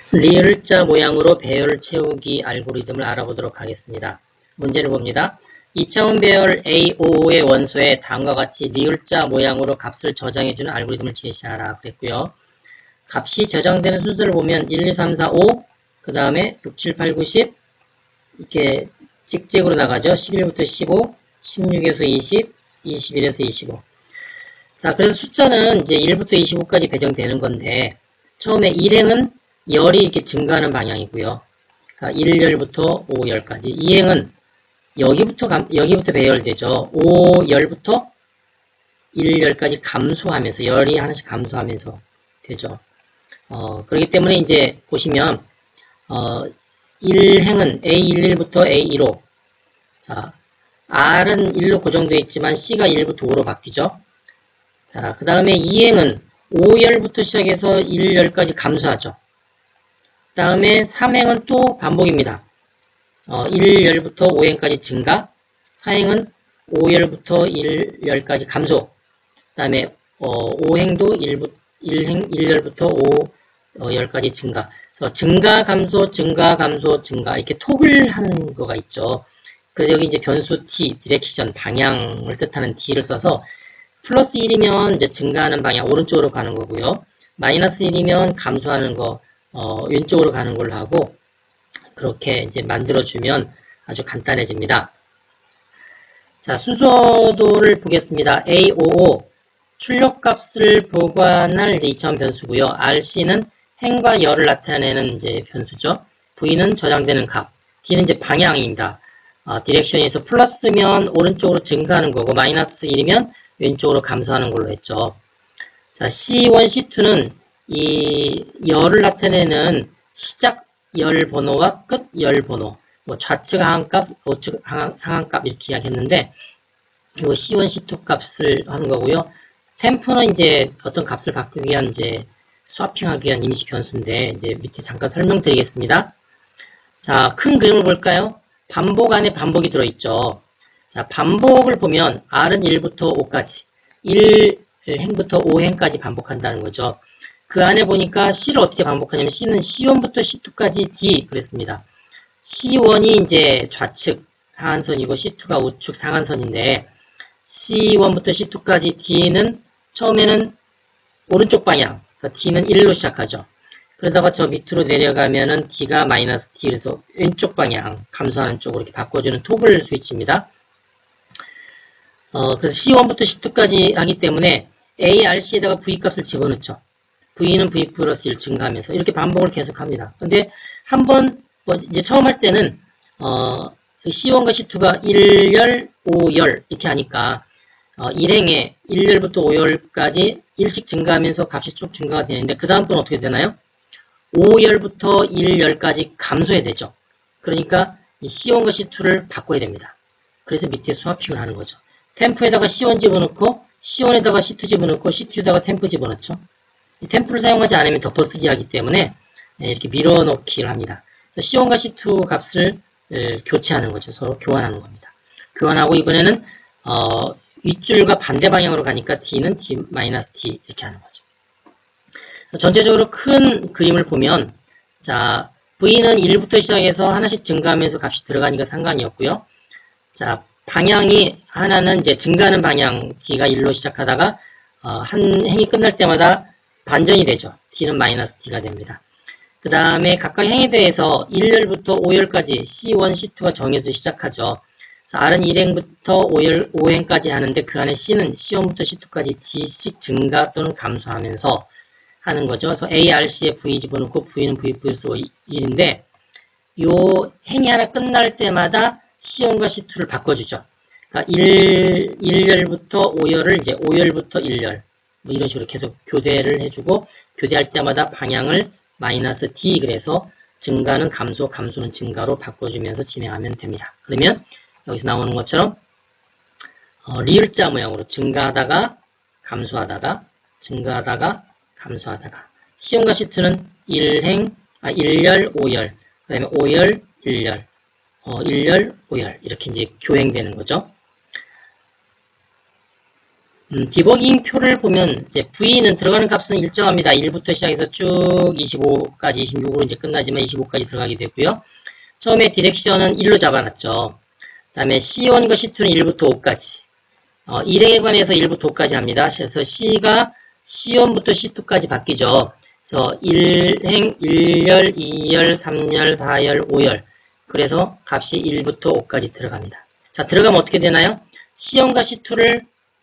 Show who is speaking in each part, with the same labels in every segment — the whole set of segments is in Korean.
Speaker 1: 리을자 모양으로 배열 채우기 알고리즘을 알아보도록 하겠습니다. 문제를 봅니다. 2차원 배열 A55의 원소에 다음과 같이 리을자 모양으로 값을 저장해주는 알고리즘을 제시하라 그랬고요. 값이 저장되는 순서를 보면 1, 2, 3, 4, 5, 그 다음에 6, 7, 8, 9, 10 이렇게 찍찍으로 나가죠. 11부터 15, 16에서 20, 21에서 25. 자, 그래서 숫자는 이제 1부터 25까지 배정되는 건데, 처음에 1행은 열이 이렇게 증가하는 방향이고요. 그러니까 1열부터 5열까지. 2행은 여기부터 배열되죠. 5열부터 1열까지 감소하면서, 열이 하나씩 감소하면서 되죠. 그렇기 때문에 이제 보시면, 1행은 A11부터 A15. 자, R은 1로 고정되어 있지만 C가 1부터 5로 바뀌죠. 자, 그 다음에 2행은 5열부터 시작해서 1열까지 감소하죠. 그 다음에 3행은 또 반복입니다. 1열부터 5행까지 증가, 4행은 5열부터 1열까지 감소, 그 다음에 5행도 1열부터 5열까지 증가. 그래서 증가, 감소, 증가, 감소, 증가 이렇게 톡을 하는 거가 있죠. 그래서 여기 이제 변수 t, 디렉션, 방향을 뜻하는 t를 써서 플러스 1이면 이제 증가하는 방향 오른쪽으로 가는 거고요. 마이너스 1이면 감소하는 거 왼쪽으로 가는 걸로 하고 그렇게 이제 만들어주면 아주 간단해집니다. 자, 순서도를 보겠습니다. A55 출력값을 보관할 이제 2차원 변수고요. RC는 행과 열을 나타내는 이제 변수죠. V는 저장되는 값, D는 이제 방향입니다. 디렉션에서 플러스면 오른쪽으로 증가하는 거고 마이너스 1이면 왼쪽으로 감소하는 걸로 했죠. 자, C1, C2는 이 열을 나타내는 시작 열 번호와 끝 열 번호, 뭐 좌측 하한값, 우측 상한값 이렇게 이야기했는데, 그리고 C1, C2 값을 하는 거고요. 템포는 이제 어떤 값을 바꾸기 위한 이제 스와핑하기 위한 임시 변수인데, 이제 밑에 잠깐 설명드리겠습니다. 자, 큰 그림을 볼까요? 반복 안에 반복이 들어있죠. 자, 반복을 보면 R은 1부터 5까지, 1행부터 5행까지 반복한다는 거죠. 그 안에 보니까 C를 어떻게 반복하냐면 C는 C1부터 C2까지 D 그랬습니다. C1이 이제 좌측 하한선이고 C2가 우측 상한선인데 C1부터 C2까지 D는 처음에는 오른쪽 방향, 그러니까 D는 1로 시작하죠. 그러다가 저 밑으로 내려가면은 D가 마이너스 D, 그래서 왼쪽 방향, 감소하는 쪽으로 이렇게 바꿔주는 토글 스위치입니다. 그래서 C1부터 C2까지 하기 때문에 ARC에다가 V 값을 집어넣죠. V는 V 플러스 1 증가하면서 이렇게 반복을 계속합니다. 근데 한번 이제 처음 할 때는 C1과 C2가 1열, 5열 이렇게 하니까 1행에 1열부터 5열까지 1씩 증가하면서 값이 쭉 증가가 되는데 그 다음 건 어떻게 되나요? 5열부터 1열까지 감소해야 되죠. 그러니까 이 C1과 C2를 바꿔야 됩니다. 그래서 밑에 스와핑을 하는 거죠. 템포에다가 C1 집어넣고 C1에다가 C2 집어넣고 C2에다가 템포 집어넣죠. 이 템포를 사용하지 않으면 덮어쓰기 하기 때문에 이렇게 밀어넣기를 합니다. C1과 C2 값을 교체하는 거죠. 서로 교환하는 겁니다. 교환하고 이번에는 윗줄과 반대 방향으로 가니까 D는 D-D 이렇게 하는 거죠. 전체적으로 큰 그림을 보면 자, V는 1부터 시작해서 하나씩 증가하면서 값이 들어가니까 상관이 없고요. 자, 방향이 하나는 이제 증가하는 방향 D가 1로 시작하다가 한 행이 끝날 때마다 반전이 되죠. D는 마이너스 D가 됩니다. 그 다음에 각각 행에 대해서 1열부터 5열까지 C1, C2가 정해서 시작하죠. 그래서 R은 1행부터 5행까지 하는데 그 안에 C는 C1부터 C2까지 D씩 증가 또는 감소하면서 하는 거죠. 그래서 ARC에 V 집어넣고 V는 V 플러스 1인데 요 행이 하나 끝날 때마다 C1과 C2를 바꿔주죠. 그러니까 1열부터 5열을 이제 5열부터 1열 뭐 이런 식으로 계속 교대를 해주고 교대할 때마다 방향을 마이너스 D 그래서 증가는 감소, 감소는 증가로 바꿔주면서 진행하면 됩니다. 그러면 여기서 나오는 것처럼 리을자 모양으로 증가하다가 감소하다가 증가하다가 감소하다가 C1과 C2는 1열, 5열 그 다음에 5열, 1열 1열, 5열 이렇게 이제 교행되는 거죠. 디버깅 표를 보면 이제 V는 들어가는 값은 일정합니다. 1부터 시작해서 쭉 25까지 26으로 이제 끝나지만 25까지 들어가게 되고요. 처음에 디렉션은 1로 잡아놨죠. 그 다음에 C1과 C2는 1부터 5까지. 일행에 관해서 1부터 5까지 합니다. 그래서 C가 C1부터 C2까지 바뀌죠. 그래서 1행, 1열, 2열, 3열, 4열, 5열. 그래서 값이 1부터 5까지 들어갑니다. 자, 들어가면 어떻게 되나요? C1과 C2를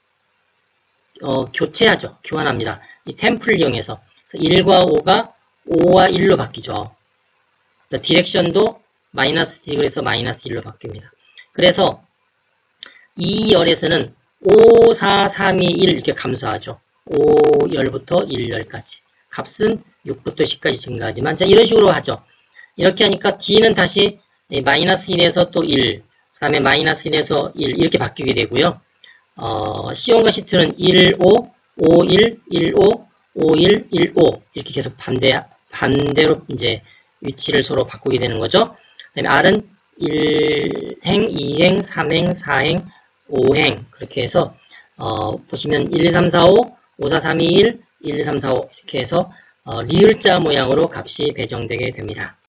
Speaker 1: 교체하죠. 교환합니다. 이 템플을 이용해서. 그래서 1과 5가 5와 1로 바뀌죠. 디렉션도 마이너스 D그래서 마이너스 1로 바뀝니다. 그래서 2열에서는 5, 4, 3, 2, 1 이렇게 감소하죠. 5열부터 1열까지. 값은 6부터 10까지 증가하지만, 자, 이런 식으로 하죠. 이렇게 하니까 D는 다시 마이너스 1에서 또 1, 그 다음에 마이너스 1에서 1 이렇게 바뀌게 되고요. C1과 C2는 1, 5, 5, 1, 1, 5, 5, 1, 1, 5 이렇게 계속 반대로 이제 위치를 서로 바꾸게 되는 거죠. 그 다음에 R은 1행, 2행, 3행, 4행, 5행 그렇게 해서 보시면 1, 2, 3, 4, 5, 5, 4, 3, 2, 1, 1, 2, 3, 4, 5 이렇게 해서 리을자 모양으로 값이 배정되게 됩니다.